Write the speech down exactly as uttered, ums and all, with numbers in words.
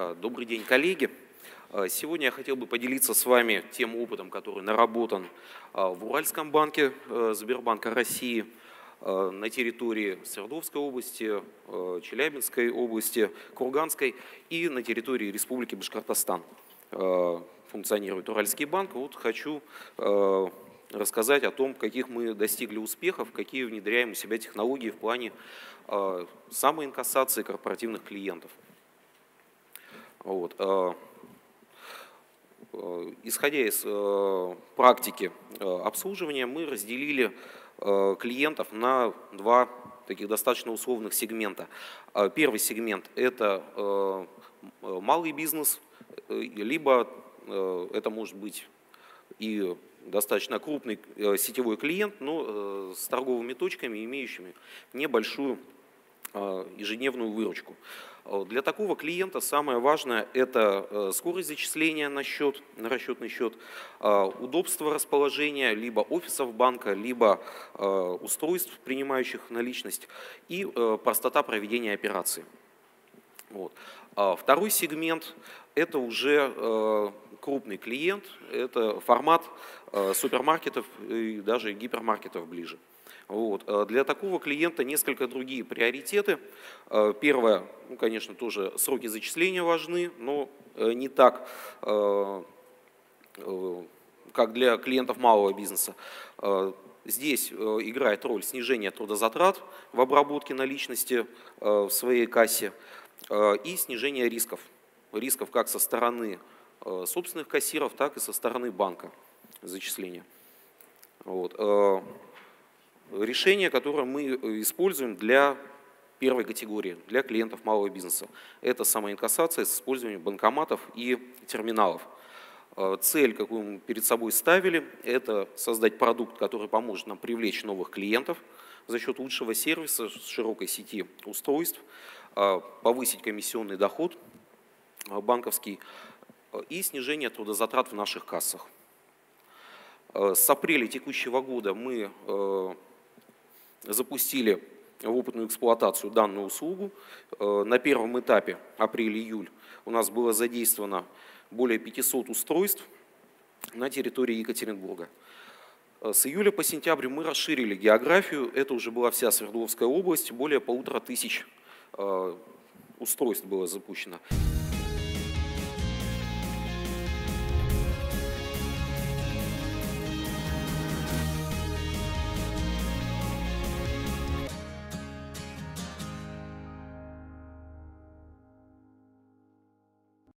Добрый день, коллеги. Сегодня я хотел бы поделиться с вами тем опытом, который наработан в Уральском банке Сбербанка России, на территории Свердловской области, Челябинской области, Курганской и на территории Республики Башкортостан. Функционирует Уральский банк. Вот хочу рассказать о том, каких мы достигли успехов, какие внедряем у себя технологии в плане самоинкассации корпоративных клиентов. Вот. Исходя из практики обслуживания, мы разделили клиентов на два таких достаточно условных сегмента. Первый сегмент – это малый бизнес, либо это может быть и достаточно крупный сетевой клиент, но с торговыми точками, имеющими небольшую ежедневную выручку. Для такого клиента самое важное – это скорость зачисления на счет, на расчетный счет, удобство расположения либо офисов банка, либо устройств, принимающих наличность, и простота проведения операций. Вот. Второй сегмент – это уже крупный клиент, это формат супермаркетов и даже гипермаркетов ближе. Вот. Для такого клиента несколько другие приоритеты. Первое, ну, конечно, тоже сроки зачисления важны, но не так, как для клиентов малого бизнеса. Здесь играет роль снижение трудозатрат в обработке наличности в своей кассе и снижение рисков. Рисков как со стороны собственных кассиров, так и со стороны банка зачисления. Вот. Решение, которое мы используем для первой категории, для клиентов малого бизнеса. Это самоинкассация с использованием банкоматов и терминалов. Цель, какую мы перед собой ставили, это создать продукт, который поможет нам привлечь новых клиентов за счет лучшего сервиса, широкой сети устройств, повысить комиссионный доход банковский и снижение трудозатрат в наших кассах. С апреля текущего года мы запустили в опытную эксплуатацию данную услугу. На первом этапе, апрель-июль, у нас было задействовано более пятисот устройств на территории Екатеринбурга. С июля по сентябрь мы расширили географию, это уже была вся Свердловская область, более полутора тысяч устройств было запущено.